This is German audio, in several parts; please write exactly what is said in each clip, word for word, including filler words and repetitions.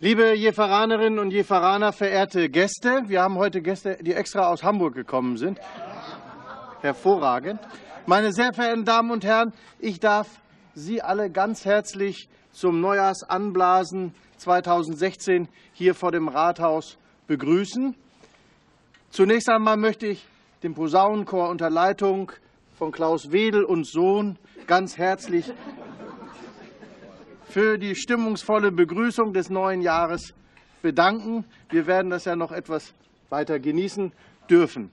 Liebe Jeveranerinnen und Jeveraner, verehrte Gäste, wir haben heute Gäste, die extra aus Hamburg gekommen sind. Hervorragend. Meine sehr verehrten Damen und Herren, ich darf Sie alle ganz herzlich zum Neujahrsanblasen zweitausendsechzehn hier vor dem Rathaus begrüßen. Zunächst einmal möchte ich dem Posaunenchor unter Leitung von Klaus Wedel und Sohn ganz herzlich für die stimmungsvolle Begrüßung des neuen Jahres bedanken. Wir werden das ja noch etwas weiter genießen dürfen.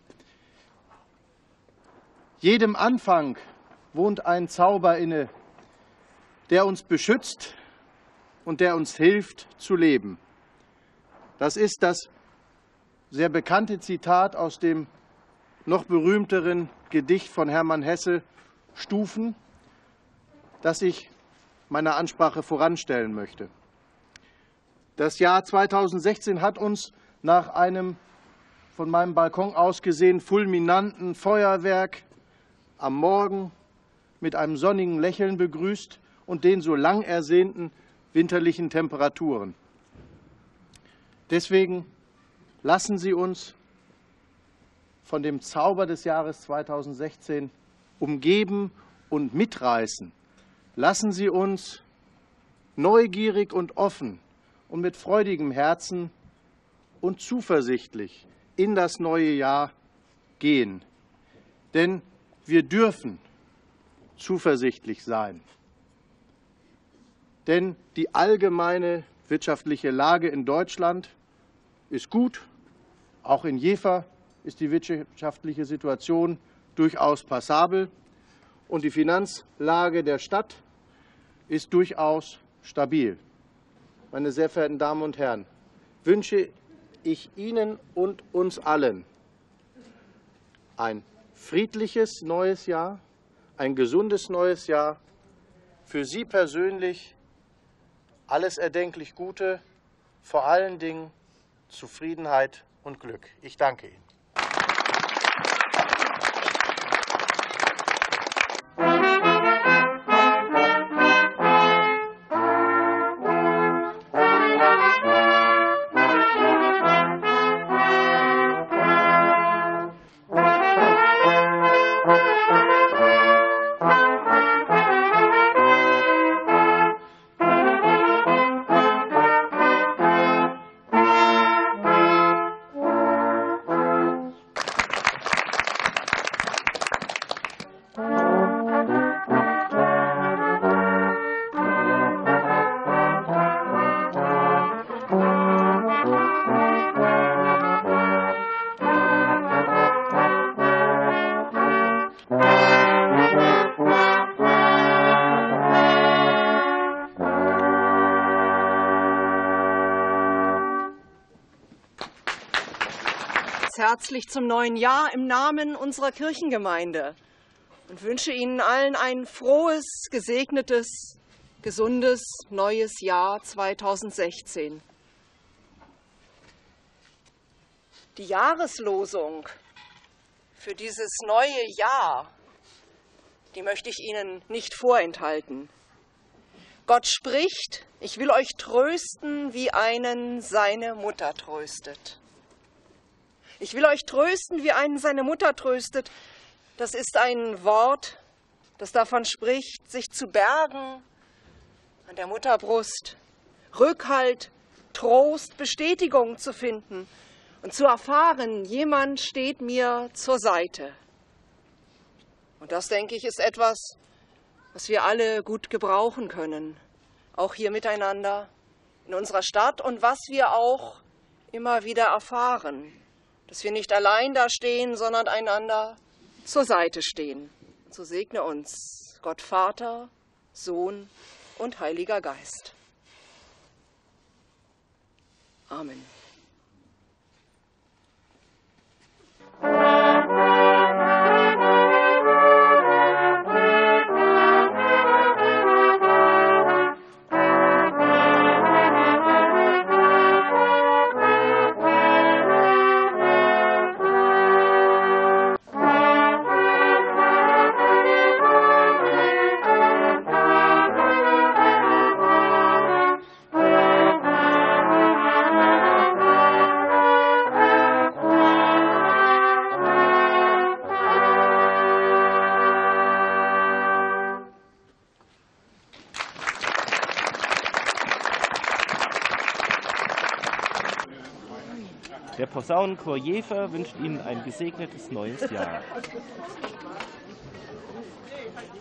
Jedem Anfang wohnt ein Zauber inne, der uns beschützt und der uns hilft zu leben. Das ist das sehr bekannte Zitat aus dem noch berühmteren Gedicht von Hermann Hesse, Stufen, das ich meiner Ansprache voranstellen möchte. Das Jahr zweitausendsechzehn hat uns nach einem von meinem Balkon aus gesehen fulminanten Feuerwerk am Morgen mit einem sonnigen Lächeln begrüßt und den so lang ersehnten winterlichen Temperaturen. Deswegen lassen Sie uns von dem Zauber des Jahres zweitausendsechzehn umgeben und mitreißen. Lassen Sie uns neugierig und offen und mit freudigem Herzen und zuversichtlich in das neue Jahr gehen. Denn wir dürfen zuversichtlich sein. Denn die allgemeine wirtschaftliche Lage in Deutschland ist gut. Auch in Jever ist die wirtschaftliche Situation durchaus passabel. Und die Finanzlage der Stadt ist durchaus stabil. Meine sehr verehrten Damen und Herren, wünsche ich Ihnen und uns allen ein friedliches neues Jahr, ein gesundes neues Jahr, für Sie persönlich alles erdenklich Gute, vor allen Dingen Zufriedenheit und Glück. Ich danke Ihnen. Herzlich zum neuen Jahr im Namen unserer Kirchengemeinde und wünsche Ihnen allen ein frohes, gesegnetes, gesundes neues Jahr zweitausendsechzehn. Die Jahreslosung für dieses neue Jahr, die möchte ich Ihnen nicht vorenthalten. Gott spricht, ich will euch trösten, wie einen seine Mutter tröstet. Ich will euch trösten, wie einen seine Mutter tröstet. Das ist ein Wort, das davon spricht, sich zu bergen an der Mutterbrust, Rückhalt, Trost, Bestätigung zu finden und zu erfahren, jemand steht mir zur Seite. Und das, denke ich, ist etwas, was wir alle gut gebrauchen können, auch hier miteinander in unserer Stadt und was wir auch immer wieder erfahren. Dass wir nicht allein da stehen, sondern einander zur Seite stehen. So segne uns Gott Vater, Sohn und Heiliger Geist. Amen. Der Posaunenchor Jever wünscht Ihnen ein gesegnetes neues Jahr.